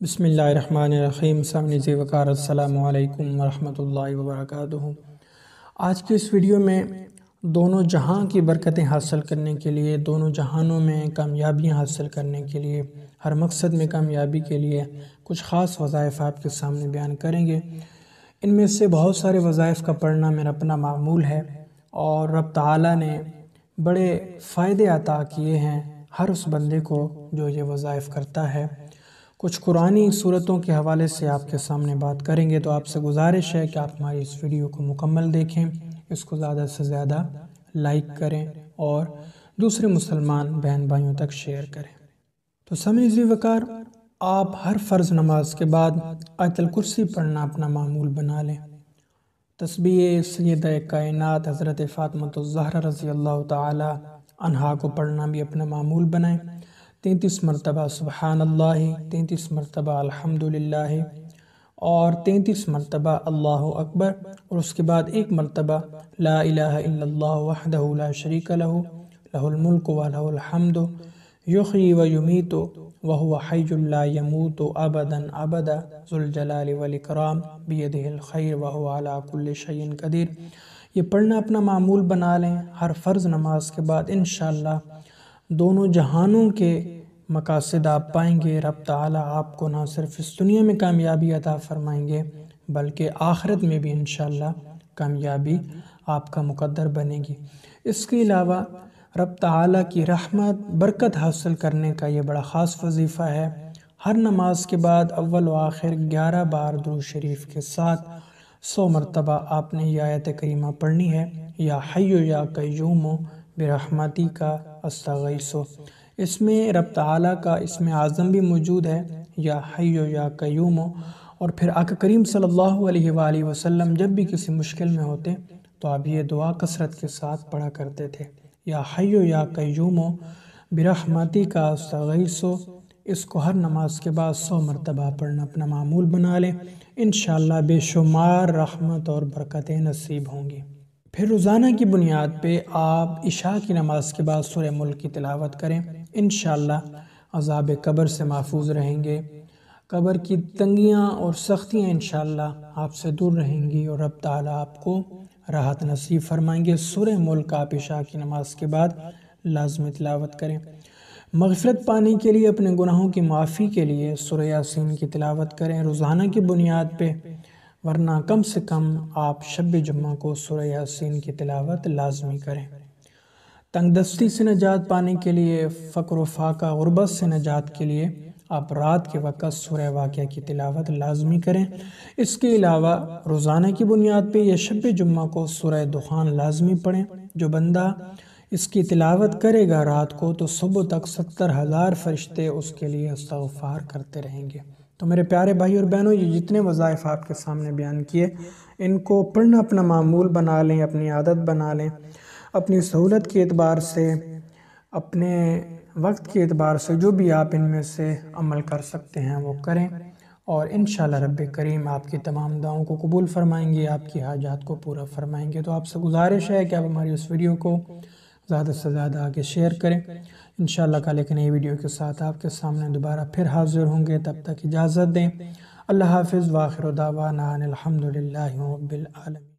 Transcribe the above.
بسم اللہ الرحمن الرحیم سامعین وقار السلام علیکم ورحمۃ اللہ وبرکاتہ۔ آج کے اس ویڈیو میں دونوں جہاں کی برکتیں حاصل کرنے کے لیے، دونوں جہانوں میں کامیابیاں حاصل کرنے کے لیے، ہر مقصد میں کامیابی کے لیے کچھ خاص وظائف آپ کے سامنے بیان کریں گے۔ ان میں سے بہت سارے وظائف کا پڑھنا میرا اپنا معمول ہے اور رب تعالیٰ نے بڑے فائدے عطا کیے ہیں ہر اس بندے کو جو یہ وظائف کرتا ہے۔ کچھ قرآنی صورتوں کے حوالے سے آپ کے سامنے بات کریں گے، تو آپ سے گزارش ہے کہ آپ ہماری اس ویڈیو کو مکمل دیکھیں، اس کو زیادہ سے زیادہ لائک کریں اور دوسرے مسلمان بہن بھائیوں تک شیئر کریں۔ تو سامعین وقار، آپ ہر فرض نماز کے بعد آیت الکرسی پڑھنا اپنا معمول بنا لیں۔ تسبیح سیدہ کائنات حضرت فاطمہ الزہرا رضی اللہ تعالی عنہا کو پڑھنا بھی اپنا معمول بنائیں۔ 33 مرتبہ سبحان اللہ، 33 مرتبہ الحمدللہ اور 33 مرتبہ اللہ اکبر، اور اس کے بعد ایک مرتبہ لا الہ الا اللہ وحدہ لا شریک لہ لہ الملک و لہ الحمد یحیی و یمیت وہو حی لا یموت ابدا ابدا ذو الجلال والاکرام بیدہ الخیر وہو علی کل شیء قدیر۔ یہ پڑھنا اپنا معمول بنا لیں ہر فرض نماز کے بعد۔ انشاءاللہ دونوں جہانوں کے مقاصد آپ پائیں گے۔ رب تعالیٰ آپ کو نہ صرف اس دنیا میں کامیابی عطا فرمائیں گے بلکہ آخرت میں بھی انشاءاللہ کامیابی آپ کا مقدر بنے گی۔ اس کے علاوہ رب تعالیٰ کی رحمت برکت حاصل کرنے کا یہ بڑا خاص وظیفہ ہے۔ ہر نماز کے بعد اول و آخر 11 بار درود شریف کے ساتھ 100 مرتبہ آپ نے یہ آیت کریمہ پڑھنی ہے، یا حی یا قیوم برحمتک استغیث۔ اس میں رب تعالیٰ کا اسم اعظم بھی موجود ہے، یا حی یا قیوم، اور پھر آقا کریم صلی اللہ علیہ وآلہ وسلم جب بھی کسی مشکل میں ہوتے تو آپ یہ دعا کثرت کے ساتھ پڑھا کرتے تھے، یا حی یا قیوم برحمتک استغیث۔ اس کو ہر نماز کے بعد 100 مرتبہ پڑھنا اپنا معمول بنا لیں، انشاءاللہ بے شمار رحمت اور برکتیں نصیب ہوں گی۔ پھر روزانہ کی بنیاد پہ آپ عشاء کی نماز کے بعد سورہ ملک کی تلاوت کریں، انشاءاللہ عذاب قبر سے محفوظ رہیں گے، قبر کی تنگیاں اور سختیاں انشاءاللہ آپ سے دور رہیں گی اور رب تعالیٰ آپ کو راحت نصیب فرمائیں گے۔ سورہ ملک آپ عشاء کی نماز کے بعد لازمی تلاوت کریں۔ مغفرت پانے کے لیے، اپنے گناہوں کی معافی کے لیے سورہ یاسین کی تلاوت کریں روزانہ کی بنیاد پہ، ورنہ کم سے کم آپ شب جمعہ کو سورہ یاسین کی تلاوت لازمی کریں۔ تنگ دستی سے نجات پانے کے لیے، فقر و فاقہ غربت سے نجات کے لیے آپ رات کے وقت سورہ واقعہ کی تلاوت لازمی کریں۔ اس کے علاوہ روزانہ کی بنیاد پہ یا شب جمعہ کو سورہ دخان لازمی پڑھیں۔ جو بندہ اس کی تلاوت کرے گا رات کو تو صبح تک 70,000 فرشتے اس کے لیے استغفار کرتے رہیں گے۔ تو میرے پیارے بھائی اور بہنوں، یہ جتنے وظائف آپ کے سامنے بیان کیے، ان کو پڑھنا اپنا معمول بنا لیں، اپنی عادت بنا لیں، اپنی سہولت کے اعتبار سے، اپنے وقت کے اعتبار سے جو بھی آپ ان میں سے عمل کر سکتے ہیں وہ کریں، اور انشاءاللہ رب کریم آپ کی تمام دعاؤں کو قبول فرمائیں گے، آپ کی حاجات کو پورا فرمائیں گے۔ تو آپ سے گزارش ہے کہ آپ ہماری اس ویڈیو کو زیادہ سے زیادہ آگے شیئر کریں۔ انشاءاللہ کل ایک نئی ویڈیو کے ساتھ آپ کے سامنے دوبارہ پھر حاضر ہوں گے، تب تک اجازت دیں۔ اللہ حافظ، وآخر دعوانا ان الحمدللہ رب العالمین۔